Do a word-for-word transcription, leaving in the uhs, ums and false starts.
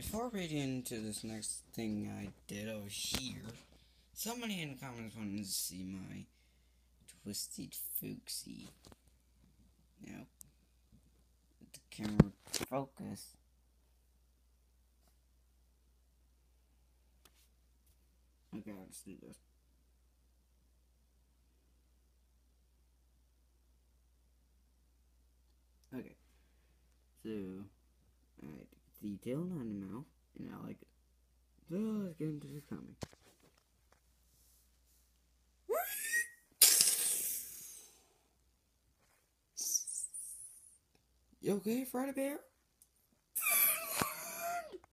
before we get into this next thing I did over here, somebody in the comments wanted to see my twisted foxy. Now, the camera focus. Okay, let's do this. Okay, so I detail on the mouth, and I like it. So let's get into the comic. You okay, Friday Bear?